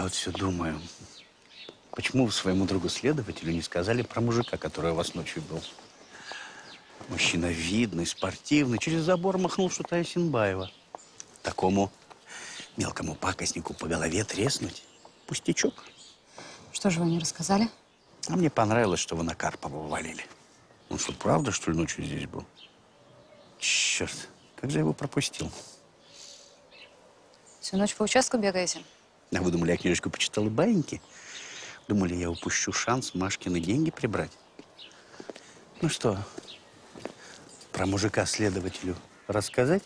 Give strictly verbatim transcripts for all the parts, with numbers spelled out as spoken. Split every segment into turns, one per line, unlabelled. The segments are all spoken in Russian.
Я вот все думаю, почему вы своему другу-следователю не сказали про мужика, который у вас ночью был? Мужчина видный, спортивный, через забор махнул, шутая Синбаева. Такому мелкому пакостнику по голове треснуть – пустячок.
Что же вы не рассказали?
А мне понравилось, что вы на Карпова валили. Он что, правда, что ли, ночью здесь был? Черт, как же я его пропустил?
Всю ночь по участку бегаете?
А вы думали, я книжечку почитал и баиньки? Думали, я упущу шанс Машкины деньги прибрать? Ну что, про мужика следователю рассказать?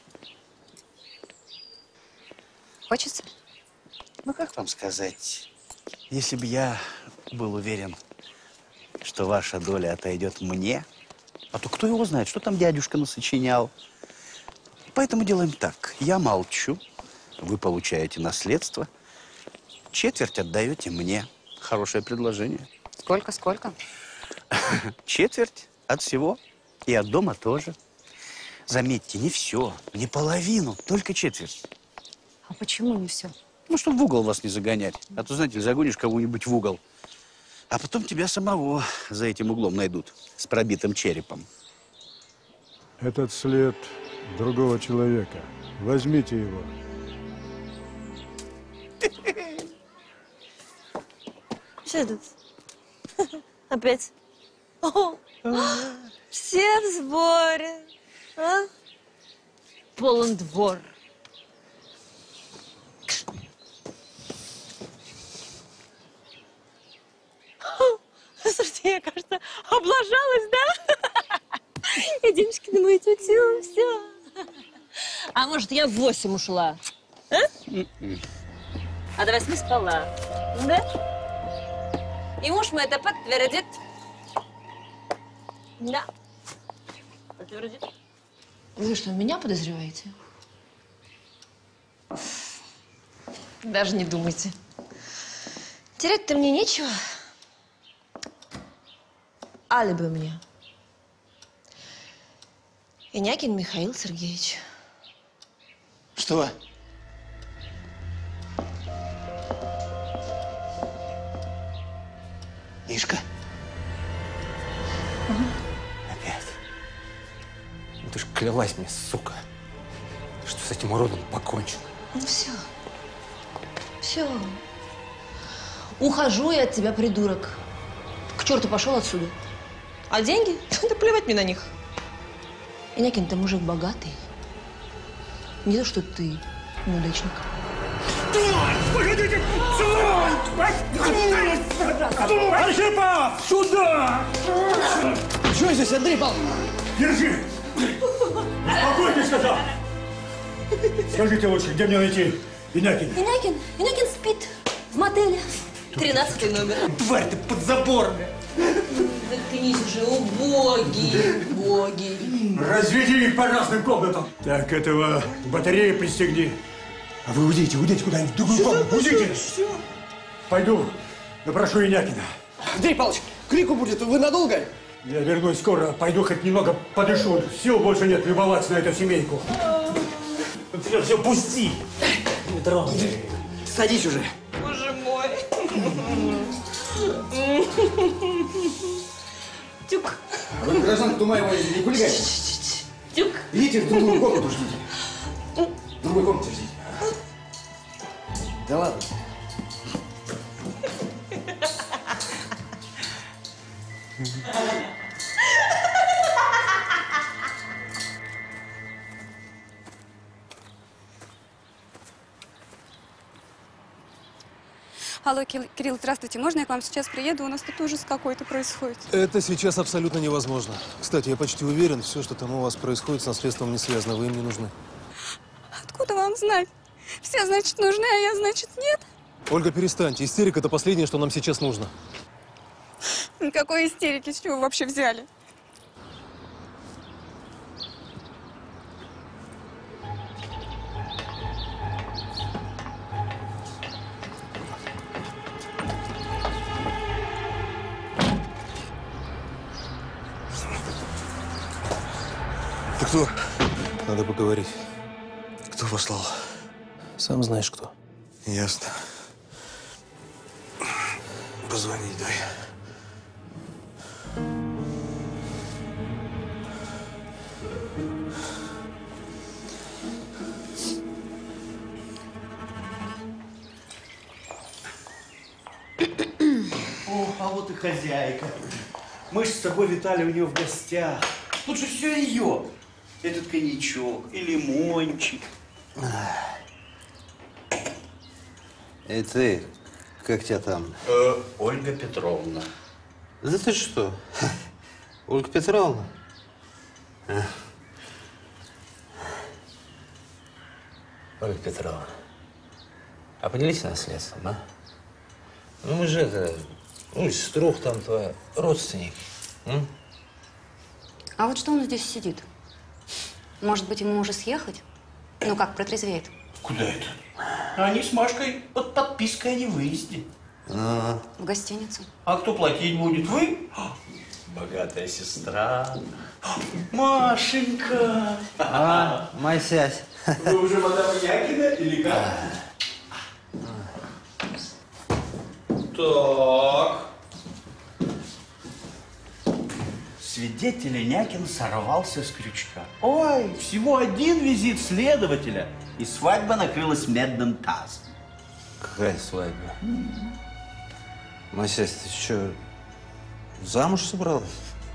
Хочется?
Ну, как вам сказать? Если бы я был уверен, что ваша доля отойдет мне, а то кто его знает, что там дядюшка насочинял. Поэтому делаем так. Я молчу, вы получаете наследство, четверть отдаете мне. Хорошее предложение.
Сколько, сколько?
Четверть от всего и от дома тоже. Заметьте, не все, не половину, только четверть.
А почему не все?
Ну, чтобы в угол вас не загонять. А то, знаете ли, загонишь кого-нибудь в угол, а потом тебя самого за этим углом найдут с пробитым черепом.
Этот след другого человека. Возьмите его.
Что тут? Опять? О, все в сборе. А? Полон двор. Слушайте, я, кажется, облажалась, да? Я денежки на мою тетю, все. А может, я в восемь ушла? А? А до восьми спала. Да? И муж мой это подтвердит. Да. Подтвердит.
Вы что, меня подозреваете? Даже не думайте.
Терять-то мне нечего. Алиби у меня. Инякин Михаил Сергеевич.
Что? Мишка?
Угу.
Опять? Ну ты ж клялась мне, сука, что с этим уродом покончено.
Ну все. Все. Ухожу я от тебя, придурок. К черту пошел отсюда. А деньги? Да плевать мне на них. Инякин, ты мужик богатый. Не то, что ты, неудачник.
Погодите! Архипов! Сюда!
Что здесь, Андрей Павлович?
Держи! Успокойтесь, сказал! Скажите лучше, где мне найти Инякина?
Инякин? Инякин спит в мотеле. Тринадцатый номер.
Тварь ты подзаборная!
Заткнись уже, убогий, убогий.
Разведи их по разным комнатам. Так, этого батареи пристегни. А вы уйдите, уйдите куда-нибудь в другую комнату. Уйдите. Все. Пойду, допрошу Инякина.
Андрей Павлович, крику будет, вы надолго?
Я вернусь скоро, пойду хоть немного подышу. Сил больше нет любоваться на эту семейку. Все, все, пусти.
Не трогай. Садись уже.
Боже мой. Тюк.
А вы, гражданка Тумаева, не хулиганите.
Тюк.
Идите в другую комнату ждите. В другой комнате ждите. Да ладно.
Алло, Кирилл, здравствуйте. Можно я к вам сейчас приеду? У нас тут ужас какой-то происходит.
Это сейчас абсолютно невозможно. Кстати, я почти уверен, все, что там у вас происходит, с наследством не связано. Вы им не нужны.
Откуда вам знать? Все, значит, нужны, а я, значит, нет?
Ольга, перестаньте. Истерика – это последнее, что нам сейчас нужно.
Никакой истерики. С чего вы вообще взяли?
Ты кто? Надо поговорить.
Кто послал?
Сам знаешь, кто.
Ясно.
Позвонить дай.
О, а вот и хозяйка. Мы же с тобой витали у нее в гостях. Тут же все ее. Этот коньячок и лимончик.
Эй, ты, как тебя там?
Э, Ольга Петровна.
Да ты что? Ольга Петровна? А. Ольга Петровна, а поделись наследством, а? Ну мы же это, ну, сеструх там твоя, родственник. М?
А вот что он здесь сидит? Может быть, ему уже съехать? Ну как, протрезвеет?
Куда это? Они с Машкой под подпиской о невыезде.
А.
В гостиницу.
А кто платить будет? Вы? Богатая сестра. Машенька.
А, моя сядь.
Вы уже мадам Якина или как? Так. Свидетель Някин сорвался с крючка. Ой, всего один визит следователя, и свадьба накрылась медным тазом.
Какая свадьба? Мася, ты что, замуж собралась?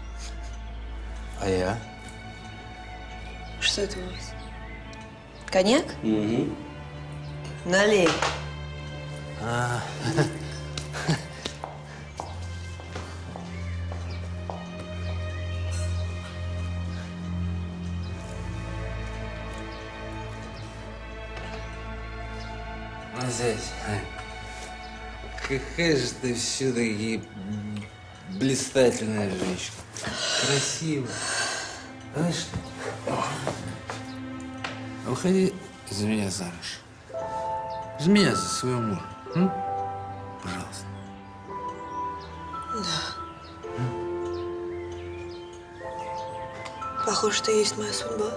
А я?
Что это у вас? Коньяк?
Угу.
Налей.
А. Здесь. Какая же ты все-таки блистательная женщина. Красивая. Знаешь что? Выходи за меня замуж. За меня, за своего мужа. М? Пожалуйста.
Да. Похоже, что есть моя судьба.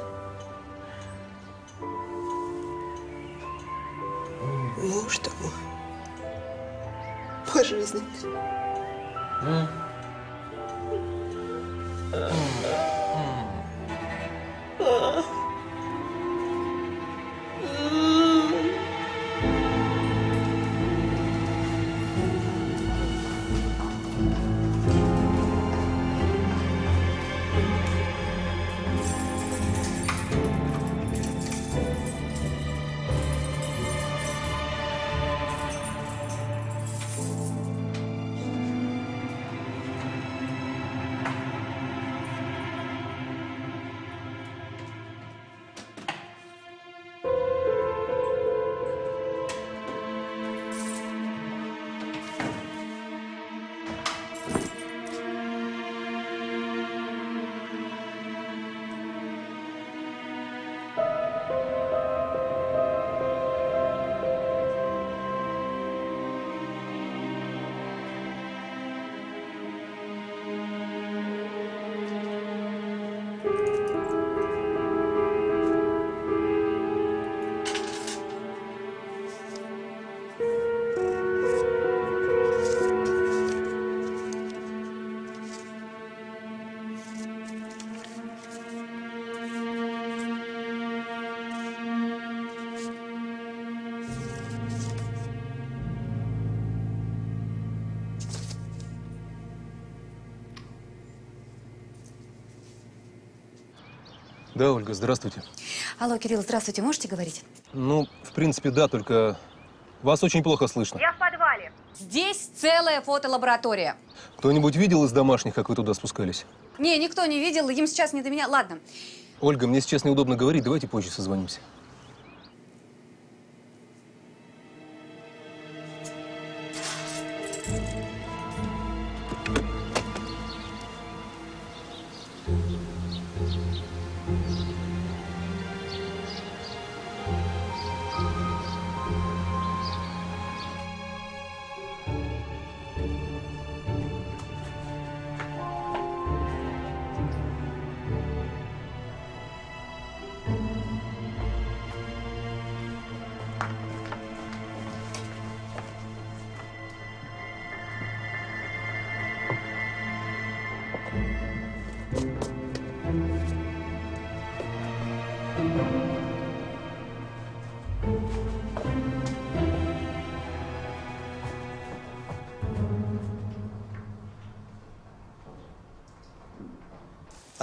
Муж ты мой. По жизни.
М?
Да, Ольга, здравствуйте.
Алло, Кирилл, здравствуйте, можете говорить?
Ну, в принципе, да, только вас очень плохо слышно.
Я в подвале. Здесь целая фотолаборатория.
Кто-нибудь видел из домашних, как вы туда спускались?
Не, никто не видел, им сейчас не до меня. Ладно.
Ольга, мне сейчас неудобно говорить, давайте позже созвонимся.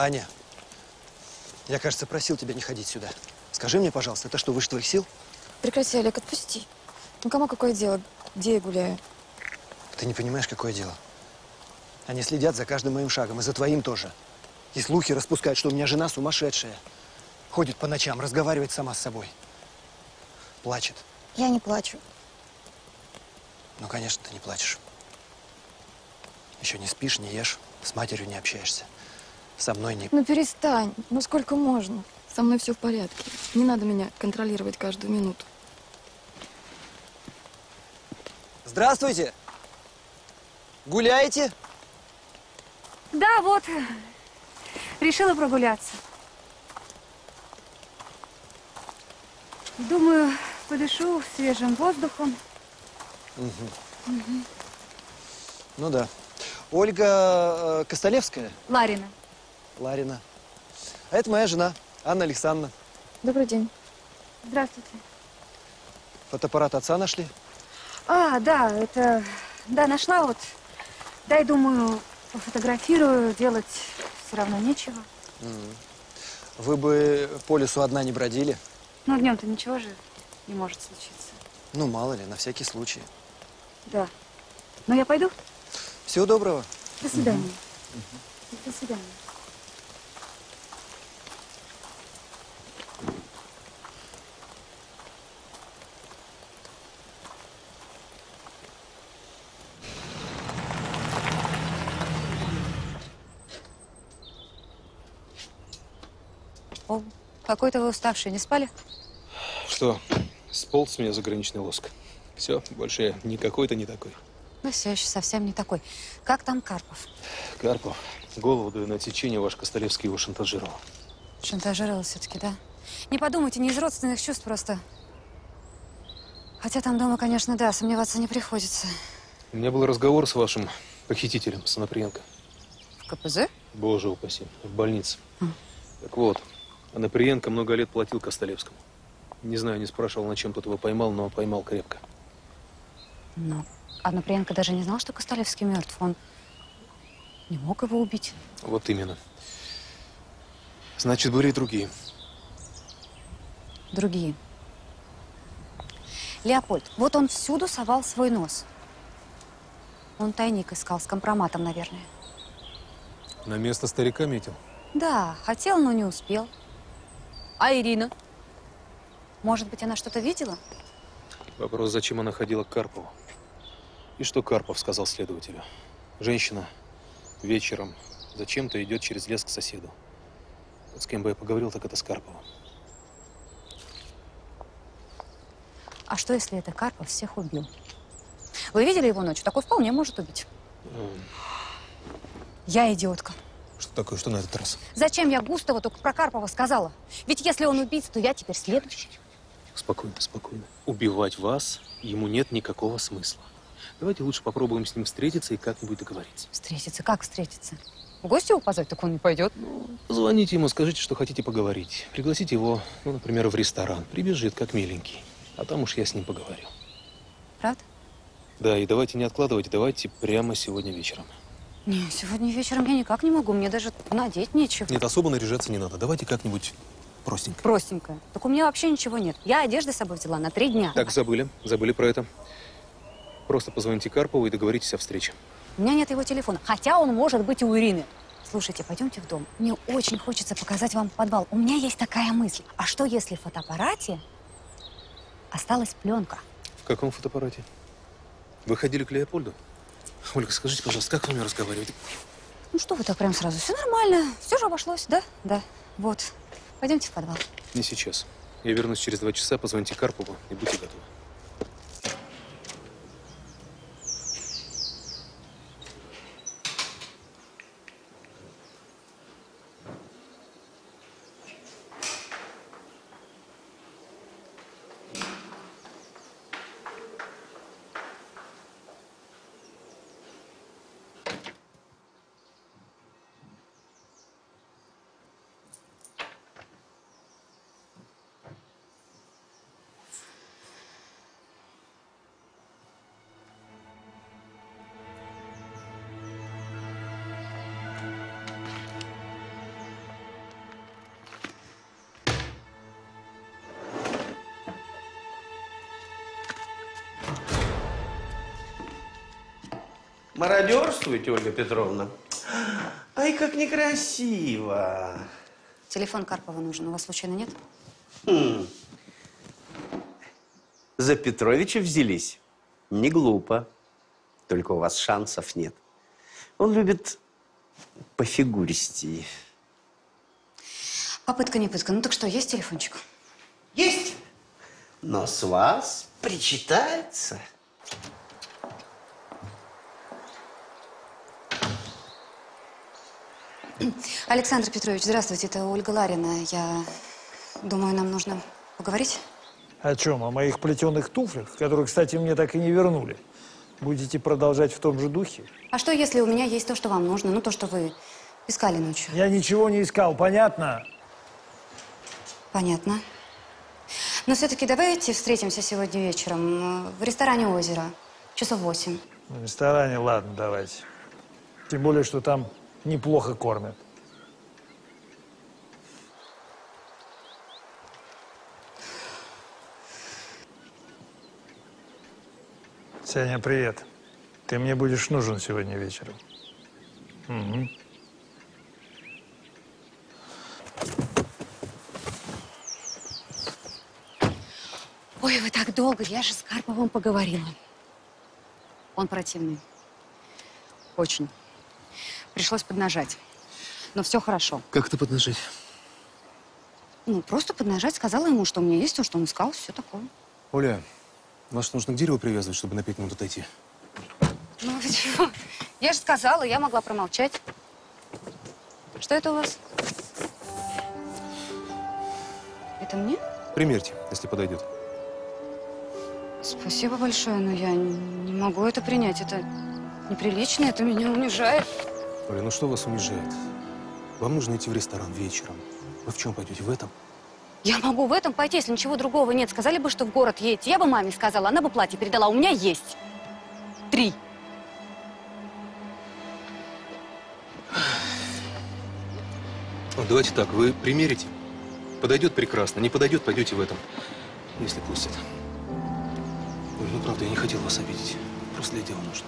Аня, я, кажется, просил тебя не ходить сюда. Скажи мне, пожалуйста, это что, выше твоих сил?
Прекрати, Олег, отпусти. Ну, кому какое дело, где я гуляю?
Ты не понимаешь, какое дело. Они следят за каждым моим шагом, и за твоим тоже. И слухи распускают, что у меня жена сумасшедшая. Ходит по ночам, разговаривает сама с собой. Плачет.
Я не плачу.
Ну, конечно, ты не плачешь. Еще не спишь, не ешь, с матерью не общаешься. Со мной не…
Ну, перестань. Ну, сколько можно? Со мной все в порядке. Не надо меня контролировать каждую минуту.
Здравствуйте! Гуляете?
Да, вот. Решила прогуляться. Думаю, подышу свежим воздухом.
Угу. Угу. Ну да. Ольга э, Костолевская?
Ларина.
Ларина. А это моя жена, Анна Александровна.
Добрый день.
Здравствуйте.
Фотоаппарат отца нашли?
А, да, это… Да, нашла вот. Дай, думаю, пофотографирую, делать все равно нечего.
Mm. Вы бы по лесу одна не бродили?
Ну, днем-то ничего же не может случиться.
Ну, мало ли, на всякий случай.
Да. Ну, я пойду?
Всего доброго.
До свидания.
Mm-hmm.
До свидания. О, какой-то вы уставший. Не спали?
Что, сполз с меня заграничный лоск. Все, больше я не какой-то не такой.
Ну, все еще совсем не такой. Как там Карпов?
Карпов, голову даю на отсечение, ваш Костолевский его шантажировал.
Шантажировал все-таки, да? Не подумайте, не из родственных чувств просто. Хотя там дома, конечно, да, сомневаться не приходится.
У меня был разговор с вашим похитителем, с Анаприенко.
В ка пэ зэ?
Боже упаси, в больнице.
А.
Так вот, Анаприенко много лет платил Костолевскому. Не знаю, не спрашивал, на чем тот его поймал, но поймал крепко.
Ну, Анаприенко даже не знал, что Костолевский мертв. Он не мог его убить.
Вот именно. Значит, были и другие.
Другие. Леопольд, вот он всюду совал свой нос. Он тайник искал с компроматом, наверное.
На место старика метил?
Да, хотел, но не успел. А Ирина? Может быть, она что-то видела?
Вопрос, зачем она ходила к Карпову? И что Карпов сказал следователю? Женщина вечером зачем-то идет через лес к соседу. Вот с кем бы я поговорил, так это с Карповым.
А что, если это Карпов всех убил? Вы видели его ночью? Такой вполне может убить.
Mm.
Я идиотка.
Что такое? Что на этот раз?
Зачем я Густаву только про Карпова сказала? Ведь если он убийца, то я теперь следующий.
Спокойно, спокойно. Убивать вас ему нет никакого смысла. Давайте лучше попробуем с ним встретиться и как-нибудь договориться.
Встретиться? Как встретиться? В гости его позвать, так он не пойдет.
Ну, позвоните ему, скажите, что хотите поговорить. Пригласите его, ну, например, в ресторан. Прибежит, как миленький. А там уж я с ним поговорю.
Правда?
Да, и давайте не откладывайте, давайте прямо сегодня вечером.
Не, сегодня вечером я никак не могу. Мне даже надеть нечего.
Нет, особо наряжаться не надо. Давайте как-нибудь простенько.
Простенькая. Так у меня вообще ничего нет. Я одежды с собой взяла на три дня.
Так, забыли. Забыли про это. Просто позвоните Карпову и договоритесь о встрече.
У меня нет его телефона. Хотя он может быть у Ирины. Слушайте, пойдемте в дом. Мне очень хочется показать вам подвал. У меня есть такая мысль. А что, если в фотоаппарате осталась пленка?
В каком фотоаппарате? Вы ходили к Леопольду? Ольга, скажите, пожалуйста, как вы мне разговариваете?
Ну что вы так прям сразу? Все нормально. Все же обошлось, да? Да. Вот. Пойдемте в подвал.
Не сейчас. Я вернусь через два часа, позвоните Карпову и будьте готовы.
Мародерствуете, Ольга Петровна? Ай, как некрасиво.
Телефон Карпова нужен. У вас случайно нет?
Хм. За Петровича взялись? Не глупо. Только у вас шансов нет. Он любит пофигуристей.
Попытка не пытка. Ну так что, есть телефончик?
Есть. Но с вас причитается.
Александр Петрович, здравствуйте. Это Ольга Ларина. Я думаю, нам нужно поговорить.
О чем? О моих плетеных туфлях, которые, кстати, мне так и не вернули. Будете продолжать в том же духе?
А что, если у меня есть то, что вам нужно? Ну, то, что вы искали ночью.
Я ничего не искал, понятно?
Понятно. Но все-таки давайте встретимся сегодня вечером в ресторане «Озеро». Часов восемь.
В ресторане, ладно, давайте. Тем более, что там неплохо кормят. Сеня, привет. Ты мне будешь нужен сегодня вечером. Угу.
Ой, вы так долго. Я же с Карповым поговорила. Он противный. Очень. Пришлось поднажать. Но все хорошо.
Как это поднажать?
Ну, просто поднажать. Сказала ему, что у меня есть то, что он искал. Все такое.
Оля, вас нужно к дереву привязывать, чтобы на пять минут отойти.
Ну, вы чего? Я же сказала, я могла промолчать. Что это у вас? Это мне?
Примерьте, если подойдет.
Спасибо большое, но я не могу это принять. Это неприлично, это меня унижает.
Оля, ну что вас унижает? Вам нужно идти в ресторан вечером. Вы в чем пойдете? В этом?
Я могу в этом пойти, если ничего другого нет. Сказали бы, что в город едете. Я бы маме сказала, она бы платье передала. У меня есть. Три.
Ну, давайте так, вы примерите. Подойдет прекрасно, не подойдет, пойдете в этом. Если пустят. Оль, ну правда, я не хотел вас обидеть. Просто для дела нужно.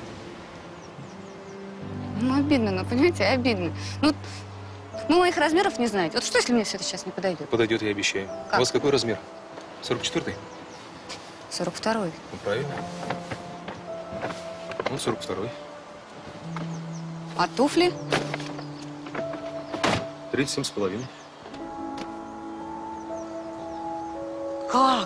Ну, обидно, ну, понимаете, обидно. Ну, ну, моих размеров не знаете. Вот что, если мне все это сейчас не подойдет?
Подойдет, я обещаю.
Как?
У вас какой размер? сорок четвёртый?
сорок второй.
Ну, правильно. Ну, сорок второй.
А туфли?
тридцать семь с половиной.
Как?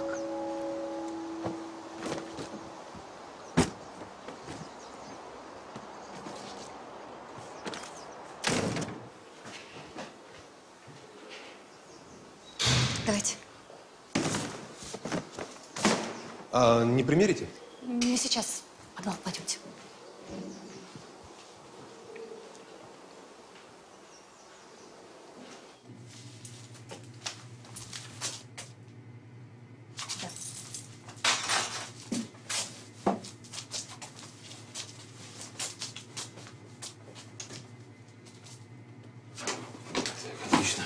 Давайте.
А не примерите?
Не сейчас. В подвал пойдемте.
Отлично.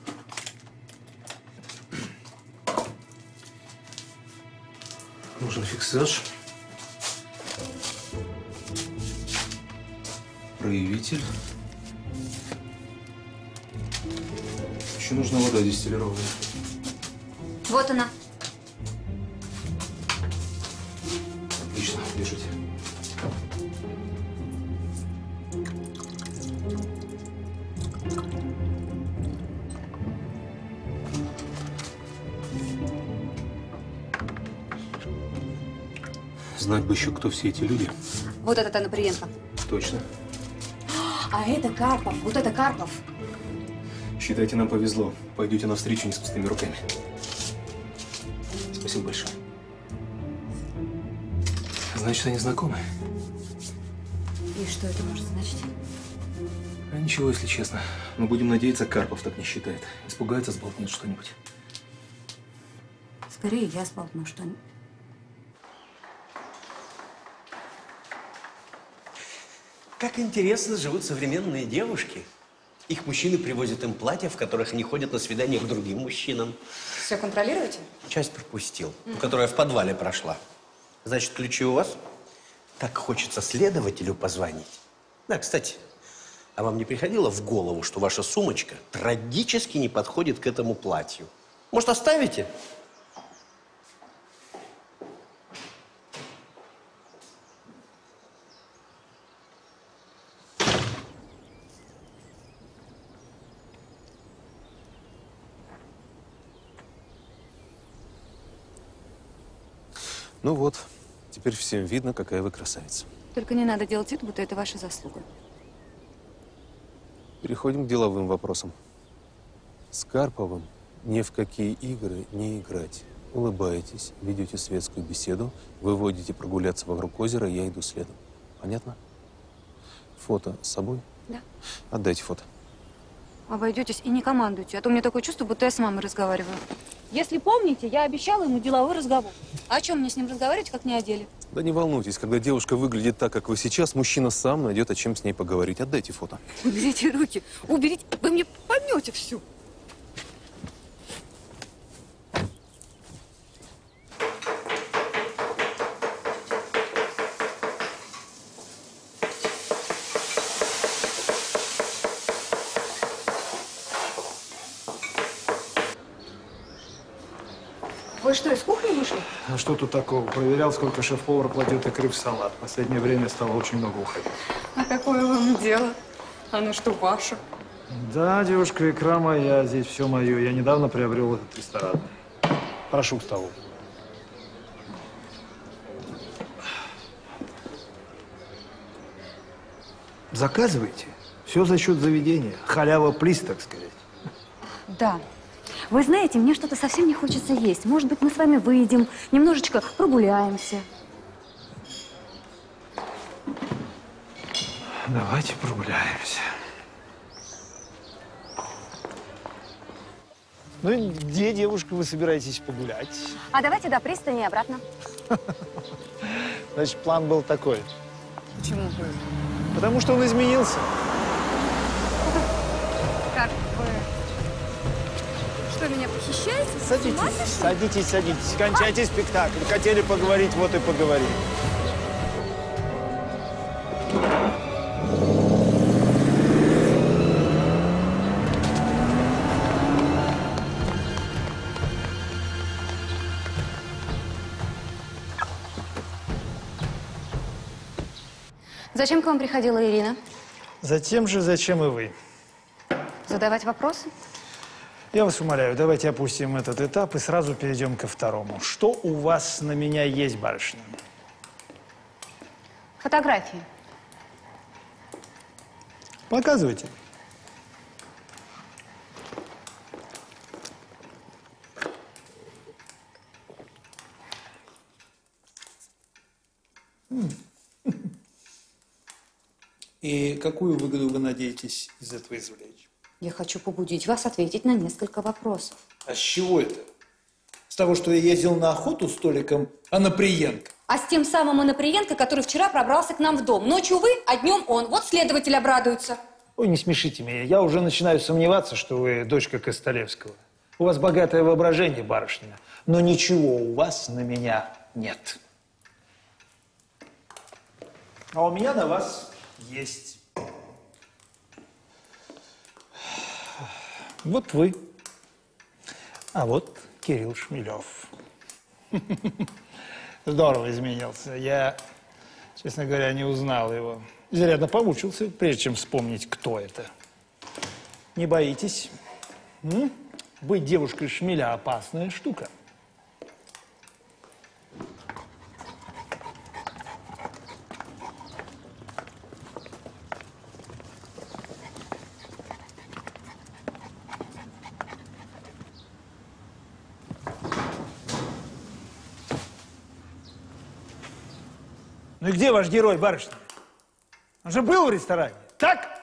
Нужен фиксаж. Проявитель. Еще нужна вода дистиллированная.
Вот она.
Отлично, держите. Знать бы еще, кто все эти люди.
Вот этот Анаприенко.
Точно.
А это Карпов. Вот это Карпов.
Считайте, нам повезло. Пойдете навстречу не с пустыми руками. Спасибо большое. Значит, они знакомы?
И что это может значить?
А ничего, если честно. Но будем надеяться, Карпов так не считает. Испугается, сболтнет что-нибудь.
Скорее я сболтну что-нибудь.
Как интересно живут современные девушки. Их мужчины привозят им платья, в которых они ходят на свидания к другим мужчинам.
Все контролируете?
Часть пропустил, mm-hmm. которая в подвале прошла. Значит, ключи у вас?
Так хочется следователю позвонить. Да, кстати, а вам не приходило в голову, что ваша сумочка трагически не подходит к этому платью? Может, оставите?
Ну вот, теперь всем видно, какая вы красавица.
Только не надо делать вид, будто это ваша заслуга.
Переходим к деловым вопросам. С Карповым ни в какие игры не играть. Улыбаетесь, ведете светскую беседу, выводите прогуляться вокруг озера, я иду следом. Понятно? Фото с собой?
Да.
Отдайте фото.
Обойдетесь и не командуйте, а то у меня такое чувство, будто я с мамой разговариваю. Если помните, я обещала ему деловой разговор. А о чем мне с ним разговаривать, как не о деле?
Да не волнуйтесь, когда девушка выглядит так, как вы сейчас, мужчина сам найдет, о чем с ней поговорить. Отдайте фото.
Уберите руки, уберите, вы мне поймете все. Вы что, из кухни вышли?
А что тут такого? Проверял, сколько шеф-повар кладет икры в салат. В последнее время стало очень много уходить.
А какое вам дело? Оно что, ваше?
Да, девушка, икра моя, здесь все мое. Я недавно приобрел этот ресторан. Прошу к столу. Заказывайте. Все за счет заведения. Халява плиз, так сказать.
Да. Вы знаете, мне что-то совсем не хочется есть. Может быть, мы с вами выйдем, немножечко прогуляемся.
Давайте прогуляемся. Ну и где, девушка, вы собираетесь погулять?
А давайте до пристани и обратно.
Значит, план был такой.
Почему?
Потому что он изменился.
Как вы? Что, меня похищаете?
Садитесь, садитесь, садитесь. Кончайте спектакль. Хотели поговорить, вот и поговорили.
Зачем к вам приходила Ирина?
Затем же, зачем и вы.
Задавать вопросы?
Я вас умоляю, давайте опустим этот этап и сразу перейдем ко второму. Что у вас на меня есть, барышня?
Фотографии.
Показывайте. И какую выгоду вы надеетесь из этого извлечь?
Я хочу побудить вас ответить на несколько вопросов.
А с чего это? С того, что я ездил на охоту с Толиком Анаприенко?
А с тем самым Анаприенко, который вчера пробрался к нам в дом. Ночью вы, а днем он. Вот следователь обрадуется.
Ой, не смешите меня. Я уже начинаю сомневаться, что вы дочка Костолевского. У вас богатое воображение, барышня. Но ничего у вас на меня нет. А у меня на вас есть. Вот вы. А вот Кирилл Шмелев. Здорово изменился. Я, честно говоря, не узнал его. Изрядно помучился, прежде чем вспомнить, кто это. Не боитесь? М? Быть девушкой Шмеля – опасная штука. Ну и где ваш герой, барышня? Он же был в ресторане, так?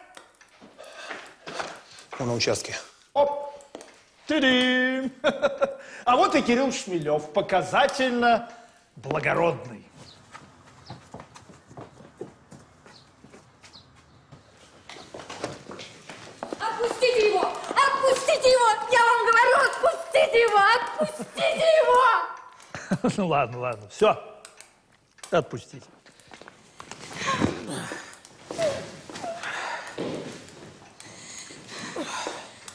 Он на участке.
Оп! Ты-дым! А вот и Кирилл Шмелев, показательно благородный.
Отпустите его! Отпустите его! Я вам говорю, отпустите его! Отпустите его!
Ну ладно, ладно, все. Отпустите.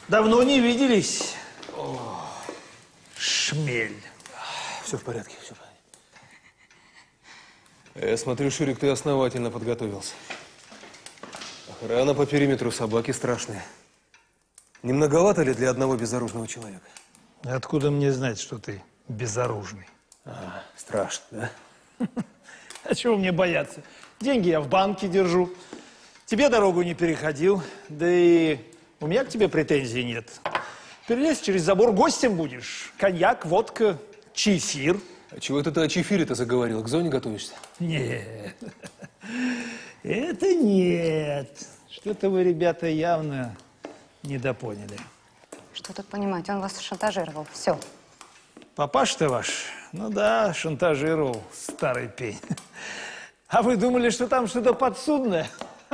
Давно не виделись. О, Шмель.
Все в порядке, все в порядке. Я смотрю, Шурик, ты основательно подготовился. Охрана по периметру, собаки страшные. Не многовато ли для одного безоружного человека?
Откуда мне знать, что ты безоружный?
А, страшно, да?
А чего мне бояться? Деньги я в банке держу. Тебе дорогу не переходил. Да и у меня к тебе претензий нет. Перелезь через забор, гостем будешь. Коньяк, водка, чефир.
А чего это ты о чефире-то заговорил? К зоне готовишься?
Нет. Это нет. Что-то вы, ребята, явно недопоняли.
Что тут понимать? Он вас шантажировал. Все.
Папаша-то ваш, ну да, шантажировал, старый пень. А вы думали, что там что-то подсудное?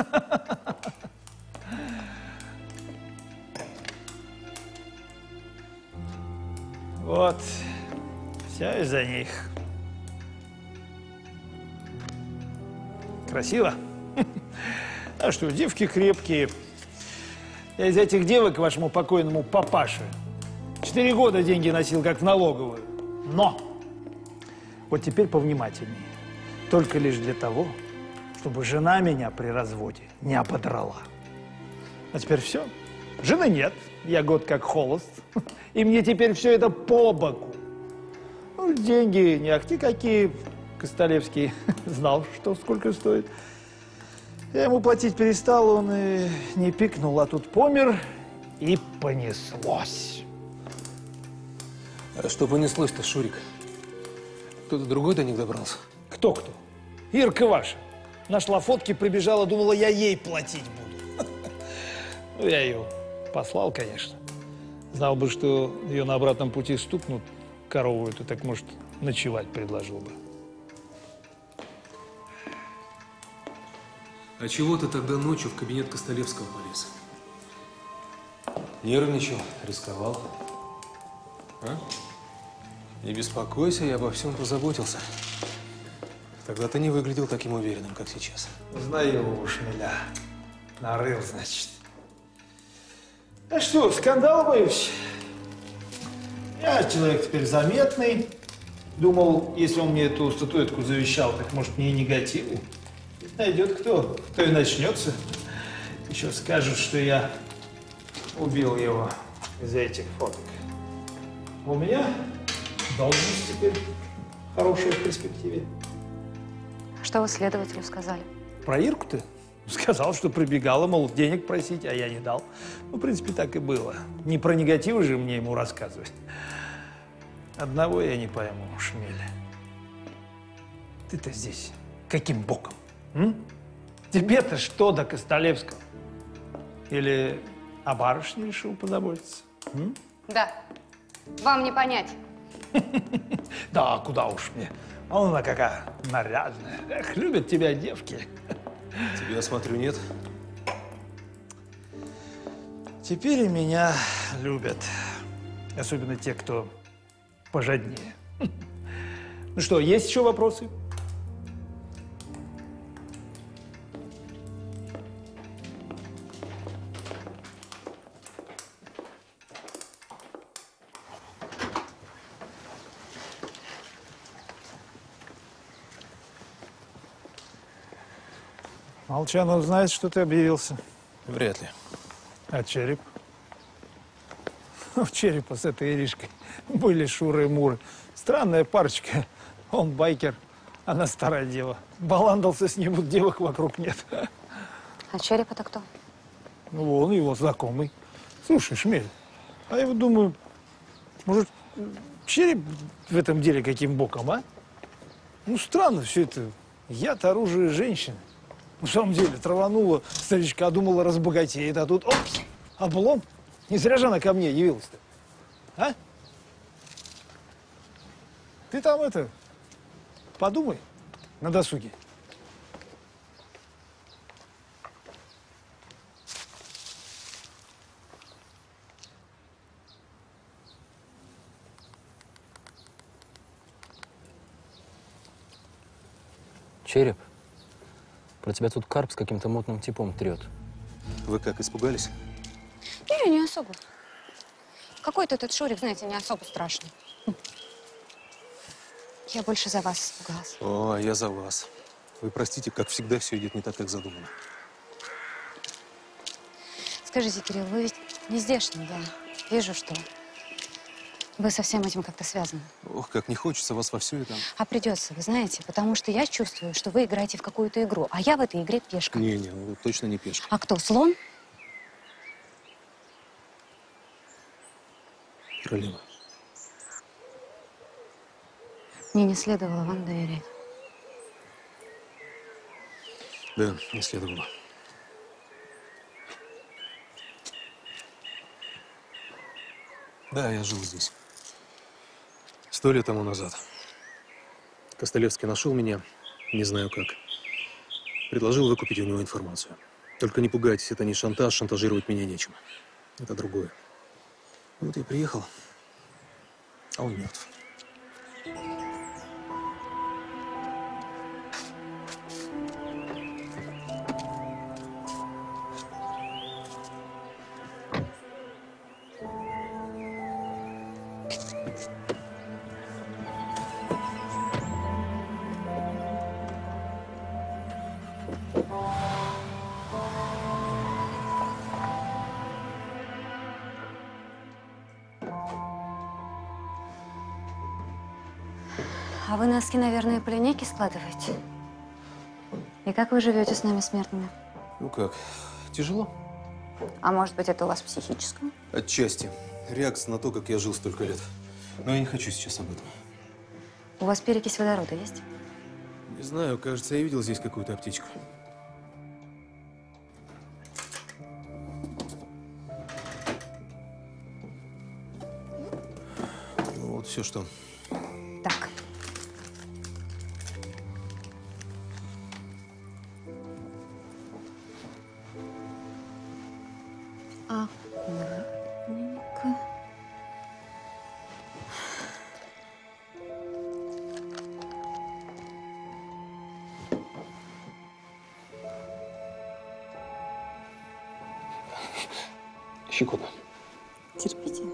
Вот, все из-за них. Красиво? А что, девки крепкие. Я из этих девок вашему покойному папаше четыре года деньги носил, как в налоговую. Но! Вот теперь повнимательнее. Только лишь для того, чтобы жена меня при разводе не ободрала. А теперь все. Жены нет. Я год как холост. И мне теперь все это по боку. Ну, деньги не ахти какие. Костолевский знал, что сколько стоит. Я ему платить перестал, он и не пикнул, а тут помер, и понеслось.
А что понеслось-то, Шурик? Кто-то другой до них добрался?
Кто-кто? Ирка ваша. Нашла фотки, прибежала, думала, я ей платить буду. Ну, я ее послал, конечно. Знал бы, что ее на обратном пути стукнут, корову эту, так, может, ночевать предложил бы.
А чего ты тогда ночью в кабинет Костолевского полез? Нервничал, рисковал. А? Не беспокойся, я обо всем позаботился. Тогда ты не выглядел таким уверенным, как сейчас.
Знаю у Шмеля. Нарыл, значит. А что, скандал боюсь? Я человек теперь заметный. Думал, если он мне эту статуэтку завещал, так может мне и негативу. Найдет кто, кто и начнется. Еще скажут, что я убил его из-за этих фоток. У меня должность теперь хорошая в перспективе.
Что вы следователю сказали?
Про Ирку-то? Сказал, что прибегала, мол, денег просить, а я не дал. Ну, в принципе, так и было. Не про негативы же мне ему рассказывать. Одного я не пойму, Шмель. Ты-то здесь каким боком? М? Тебе-то что до Костолевского? Или о барышне решил позаботиться? М?
Да. Вам не понять.
Да, куда уж мне. Она какая нарядная. Эх, любят тебя девки.
Тебя, смотрю, нет?
Теперь и меня любят. Особенно те, кто пожаднее. Ну что, есть еще вопросы? Молчанов знает, что ты объявился?
Вряд ли.
А череп? У черепа с этой Иришкой были шуры и муры. Странная парочка. Он байкер, она старая дева. Баландался с ним, вот девок вокруг нет.
А череп-то кто?
Ну, вон его знакомый. Слушай, Шмель, а я вот думаю, может, череп в этом деле каким боком, а? Ну, странно все это. Яд, оружие, женщины. На самом деле, траванула старичка, думала, разбогатеет, а тут, опс, облом. Не зря же она ко мне явилась-то. А? Ты там это, подумай на досуге.
Череп, про тебя тут Карп с каким-то мутным типом трет.
Вы как, испугались?
Не, не особо. Какой-то этот Шурик, знаете, не особо страшный. Я больше за вас испугалась.
О, я за вас. Вы простите, как всегда, все идет не так, как задумано.
Скажите, Кирилл, вы ведь не здешний, я вижу, что вы со всем этим как-то связаны.
Ох, как не хочется вас во все это.
А придется, вы знаете, потому что я чувствую, что вы играете в какую-то игру, а я в этой игре пешка.
Не-не, ну, точно не пешка.
А кто, слон?
Королева.
Мне не следовало вам доверять.
Да, не следовало. Да, я жил здесь. Сто лет тому назад. Костылевский нашел меня, не знаю как. Предложил выкупить у него информацию. Только не пугайтесь, это не шантаж, шантажировать меня нечем. Это другое. Вот я приехал, а он мертв.
А вы носки, наверное, по линейке складываете? И как вы живете с нами, смертными?
Ну как, тяжело?
А может быть, это у вас психическое?
Отчасти. Реакция на то, как я жил столько лет. Но я не хочу сейчас об этом.
У вас перекись водорода есть?
Не знаю, кажется, я видел здесь какую-то аптечку. Ну, вот все, что.
Так. Аккуратненько.
Щекотно.
Терпите.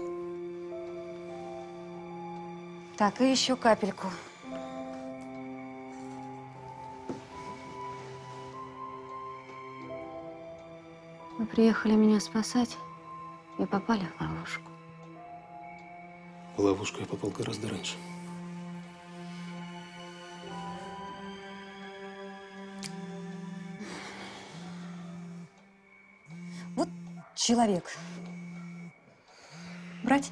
Так, и еще капельку. Вы приехали меня спасать и попали в ловушку.
В ловушку я попал гораздо раньше.
Вот человек. Брать?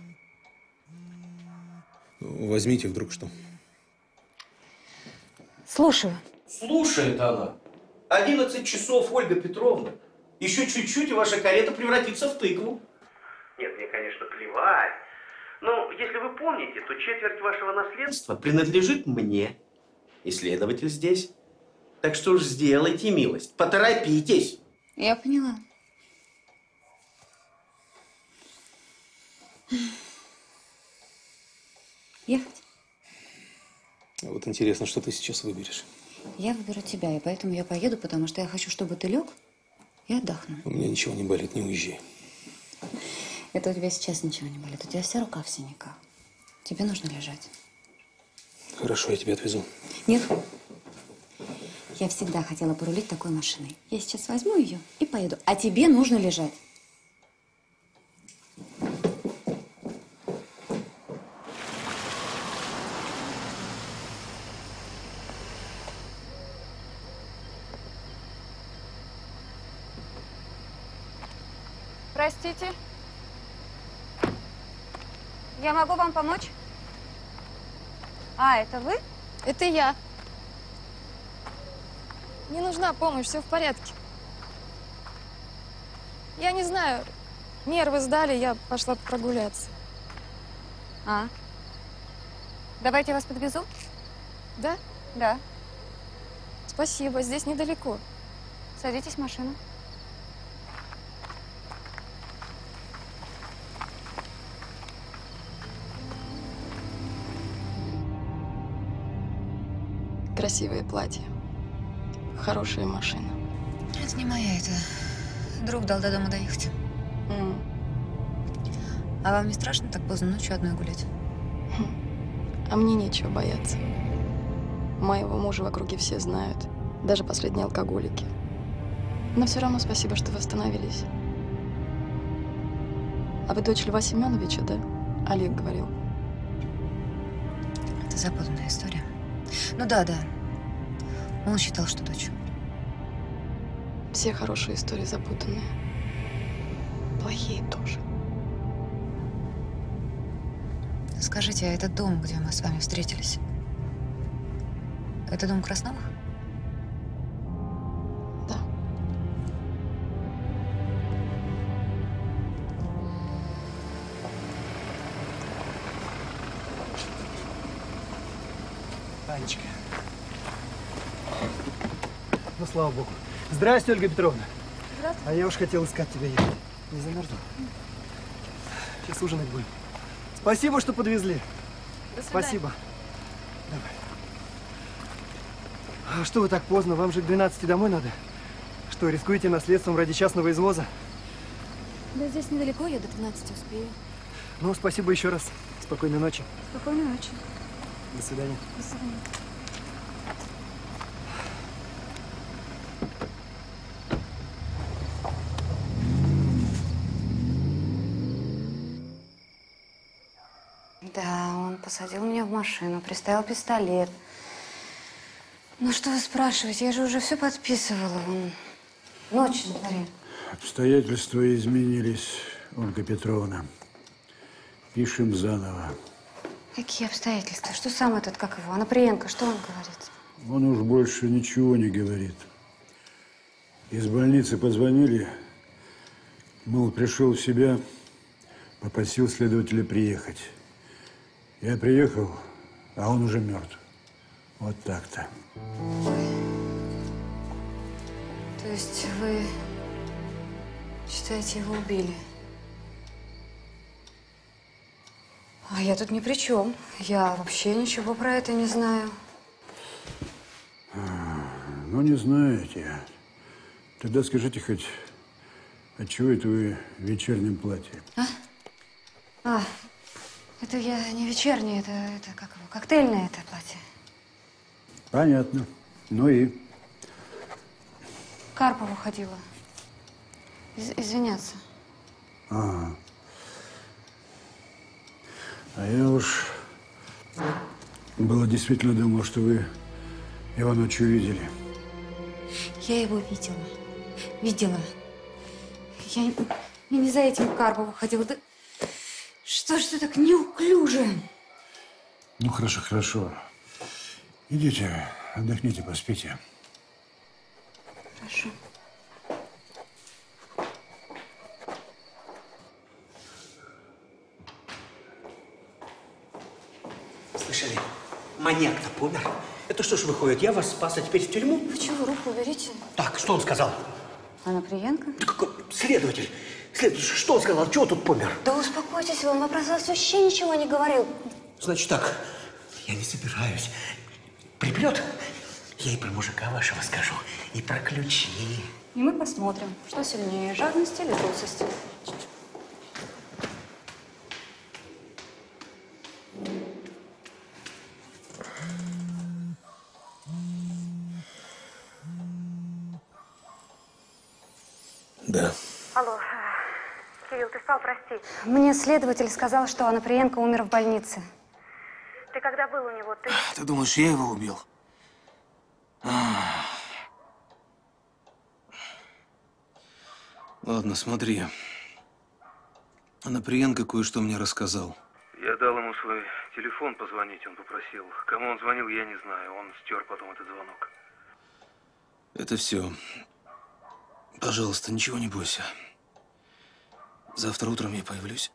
Ну, возьмите, вдруг что.
Слушаю.
Слушает она. Одиннадцать часов, Ольга Петровна. Еще чуть-чуть, и ваша карета превратится в тыкву. Нет, мне, конечно, плевать. Но если вы помните, то четверть вашего наследства принадлежит мне. И следователь здесь. Так что уж сделайте милость. Поторопитесь.
Я поняла. Ехать?
А вот интересно, что ты сейчас выберешь.
Я выберу тебя, и поэтому я поеду, потому что я хочу, чтобы ты лег и отдохнул.
У меня ничего не болит, не уезжай.
Это у тебя сейчас ничего не болит. У тебя вся рука в синяках. Тебе нужно лежать.
Хорошо, я тебя отвезу.
Нет. Я всегда хотела порулить такой машиной. Я сейчас возьму ее и поеду. А тебе нужно лежать. Простите. Я могу вам помочь? А, это вы?
Это я. Не нужна помощь, все в порядке. Я не знаю, нервы сдали, я пошла прогуляться.
А? Давайте я вас подвезу?
Да?
Да.
Спасибо, здесь недалеко.
Садитесь в машину.
Красивое платье. Хорошая машина.
Это не моя, это друг дал до дома доехать.
Mm.
А вам не страшно так поздно ночью одной гулять?
А мне нечего бояться. Моего мужа в округе все знают. Даже последние алкоголики. Но все равно спасибо, что вы остановились. А вы дочь Льва Семеновича, да? Олег говорил.
Это запутанная история. Ну да, да. Он считал, что дочь.
Все хорошие истории запутанные. Плохие тоже.
Скажите, а этот дом, где мы с вами встретились, это дом Красновых?
Да.
Анечка. Ну, слава богу. Здрасте, Ольга Петровна.
Здравствуйте.
А я уж хотел искать тебя. Ехать. Не замерзла? Сейчас ужинать будем. Спасибо, что подвезли.
До свидания.
Спасибо. Давай. А что вы так поздно? Вам же к двенадцати домой надо. Что, рискуете наследством ради частного извоза?
Да здесь недалеко, я до двенадцати успею.
Ну, спасибо еще раз. Спокойной ночи.
Спокойной ночи.
До свидания.
До свидания. Да, он посадил меня в машину, приставил пистолет. Ну что вы спрашиваете, я же уже все подписывала. Он ночь на дворе.
Обстоятельства изменились, Ольга Петровна. Пишем заново.
Какие обстоятельства? Что сам этот, как его, Анаприенко, что он говорит?
Он уж больше ничего не говорит. Из больницы позвонили, мол, пришел в себя, попросил следователя приехать. Я приехал, а он уже мертв. Вот так-то.
То есть вы считаете, его убили? А я тут ни при чем. Я вообще ничего про это не знаю.
Ну, не знаете. Тогда скажите хоть, отчего это вы в вечернем платье?
А? А, это я не вечернее, это, это как его, коктейльное это платье.
Понятно. Ну и?
К Карпову ходила. Из извиняться.
Ага. А я уж было действительно думал, что вы его ночью видели.
Я его видела. Видела. Я, я не за этим к Карпову ходила. Да что ж ты так неуклюже?
Ну, хорошо, хорошо. Идите, отдохните, поспите.
Хорошо.
Слышали? Маньяк-то помер. Это что ж выходит, я вас спас, а теперь в тюрьму?
Вы чего, руку уберите?
Так, что он сказал?
Анаприенко?
Да какой следователь? Следователь, что он сказал? Чего тут помер?
Да успокойтесь, он вам про вас вообще ничего не говорил.
Значит так, я не собираюсь. Припрет, я и про мужика вашего скажу, и про ключи.
И мы посмотрим, что сильнее, жадность или трусость.
Да.
Алло, Кирилл, ты спал, прости. Мне следователь сказал, что Анаприенко умер в больнице. Ты когда был у него, ты…
Ты думаешь, я его убил? Ладно, смотри. Анаприенко кое-что мне рассказал.
Я дал ему свой телефон позвонить, он попросил. Кому он звонил, я не знаю. Он стер потом этот звонок.
Это все. Пожалуйста, ничего не бойся. Завтра утром я появлюсь.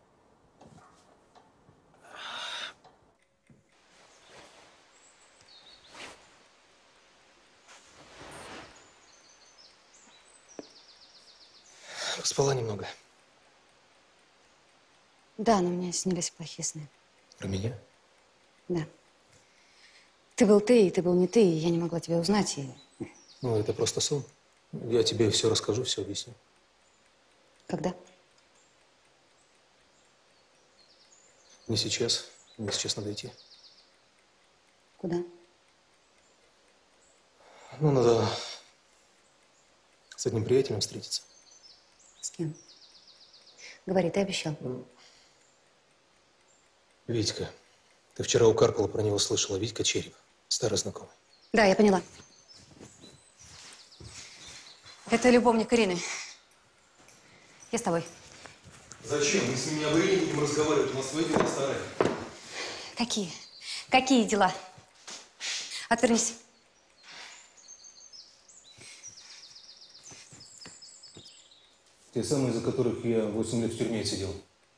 Спала немного.
Да, но мне снились плохие сны.
Про меня?
Да. Ты был ты, и ты был не ты, и я не могла тебя узнать, и…
Ну, это просто сон. Я тебе все расскажу, все объясню.
Когда?
Не сейчас. Мне сейчас надо идти.
Куда?
Ну, надо с одним приятелем встретиться.
С кем? Говори, ты обещал.
Витька. Ты вчера у Карпова про него слышала. Витька Череп. Старый знакомый.
Да, я поняла. Это любовник Ирины. Я с тобой.
Зачем? Мы с ним не об Ирине будем разговаривать. У нас свои дела старые.
Какие? Какие дела? Отвернись.
Те самые, за которых я восемь лет в тюрьме сидел.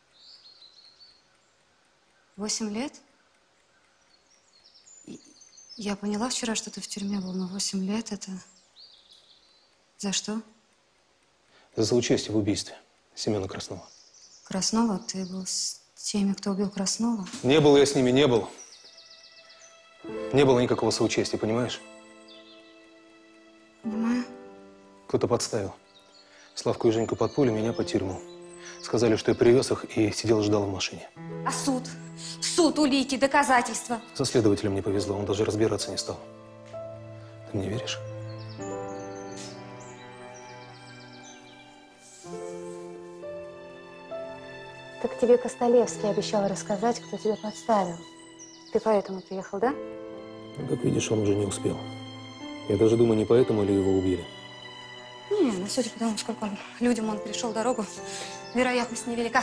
Восемь лет? И- Я поняла вчера, что ты в тюрьме был, но восемь лет это… За что?
За соучастие в убийстве Семена Краснова.
Краснова? Ты был с теми, кто убил Краснова?
Не был я с ними, не был. Не было никакого соучастия, понимаешь?
Понимаю.
Кто-то подставил. Славку и Женьку под пулю, меня под тюрьму. Сказали, что я привез их и сидел и ждал в машине.
А суд? Суд, улики, доказательства.
Со следователем не повезло, он даже разбираться не стал. Ты мне веришь?
Так тебе Костолевский обещал рассказать, кто тебя подставил. Ты поэтому приехал, да?
Ну, как видишь, он уже не успел. Я даже думаю, не поэтому ли его убили.
Не, ну судя по тому, сколько он, людям он пришел дорогу, вероятность невелика.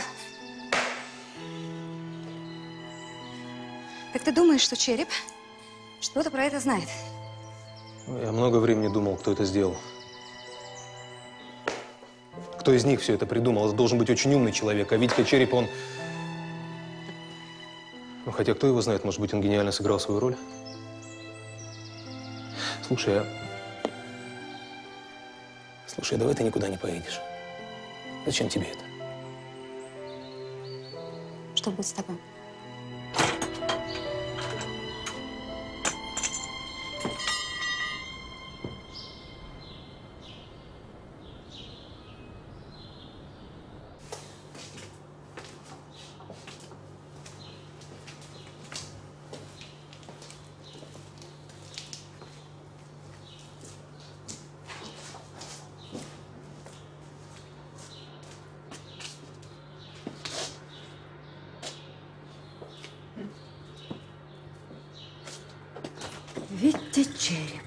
Так ты думаешь, что Череп что-то про это знает?
Ну, я много времени думал, кто это сделал. Кто из них все это придумал? Это должен быть очень умный человек. А Витька Череп, он… Ну, хотя кто его знает, может быть, он гениально сыграл свою роль. Слушай, а… Слушай, давай ты никуда не поедешь. Зачем тебе это?
Что будет с тобой? Витя Череп.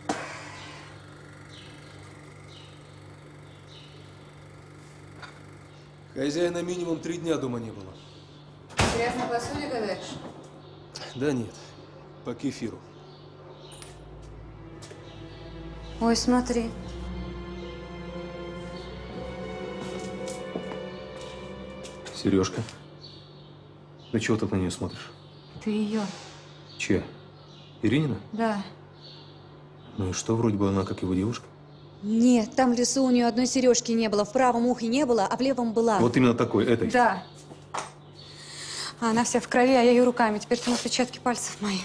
Хозяина минимум три дня дома не было.
В грязной посуде гадаешь?
Да нет, по кефиру.
Ой, смотри.
Сережка. Ты чего ты на нее смотришь?
Ты ее.
Чья? Иринина?
Да.
Ну и что, вроде бы она как его девушка?
Нет, там в лесу у нее одной сережки не было. В правом ухе не было, а в левом была.
Вот именно такой, этой?
Да. А она вся в крови, а я ее руками. Теперь там отпечатки пальцев мои.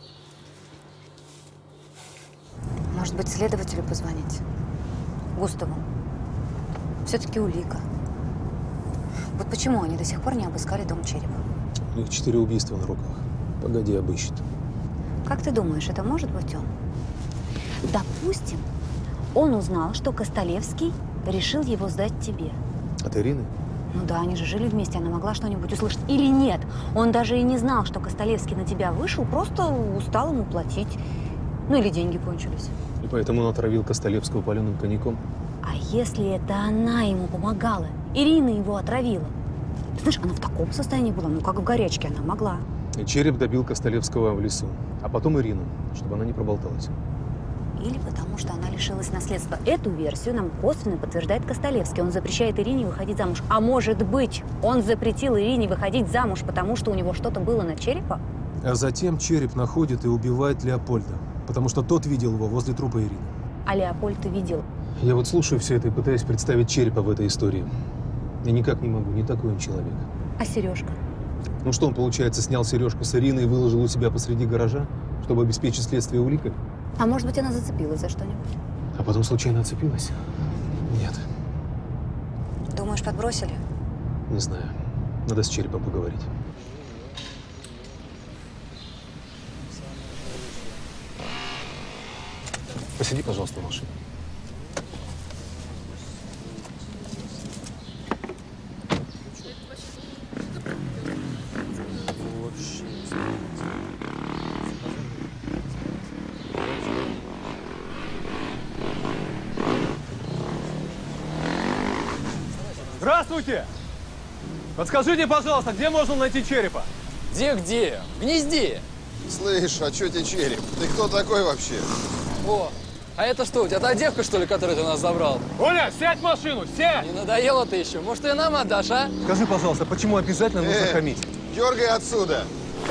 Может быть, следователю позвонить? Густаву. Все-таки улика. Вот почему они до сих пор не обыскали дом Черепа?
У них четыре убийства на руках. Погоди, обыщет.
Как ты думаешь, это может быть он? Допустим, он узнал, что Костолевский решил его сдать тебе.
От Ирины?
Ну да, они же жили вместе, она могла что-нибудь услышать. Или нет, он даже и не знал, что Костолевский на тебя вышел, просто устал ему платить. Ну или деньги кончились.
И поэтому он отравил Костолевского паленым коньяком?
А если это она ему помогала? Ирина его отравила. Ты знаешь, она в таком состоянии была, ну как в горячке она могла.
И Череп добил Костолевского в лесу, а потом Ирину, чтобы она не проболталась.
Или потому, что она лишилась наследства. Эту версию нам косвенно подтверждает Костолевский. Он запрещает Ирине выходить замуж. А может быть, он запретил Ирине выходить замуж, потому что у него что-то было на Черепа?
А затем Череп находит и убивает Леопольда, потому что тот видел его возле трупа Ирины.
А Леопольд ты видел?
Я вот слушаю все это и пытаюсь представить Черепа в этой истории. Я никак не могу, не такой он человек.
А сережка?
Ну что, он, получается, снял сережку с Ириной и выложил у себя посреди гаража, чтобы обеспечить следствие уликой?
А может быть, она зацепилась за что-нибудь?
А потом случайно отцепилась? Нет.
Думаешь, подбросили?
Не знаю. Надо с Черепом поговорить. Посиди, пожалуйста, в машине.
Здравствуйте! Подскажите, пожалуйста, где можно найти черепа?
Где-где? В гнезде.
Слышь, а что тебе череп? Ты кто такой вообще?
О, а это что, у тебя та девка, что ли, которую ты у нас забрал?
Оля, сядь в машину, сядь!
Не надоело ты еще? Может, ты нам отдашь, а?
Скажи, пожалуйста, почему обязательно нужно
Э,
хамить?
Дергай отсюда!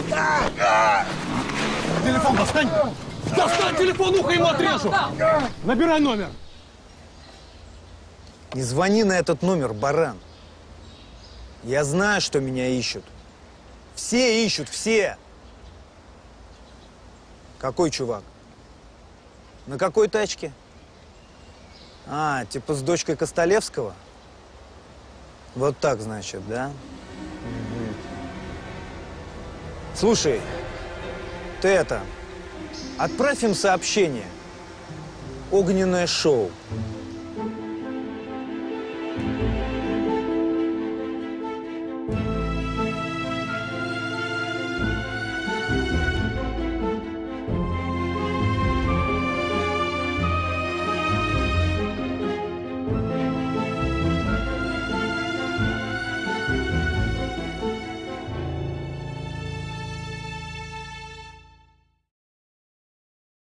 Телефон достань! Достань телефон, ухо ему отрежу! Набирай номер!
Не звони на этот номер, баран. Я знаю, что меня ищут. Все ищут, все. Какой чувак? На какой тачке? А, типа с дочкой Костолевского? Вот так, значит, да? Угу. Слушай, ты это, отправь им сообщение. Огненное шоу.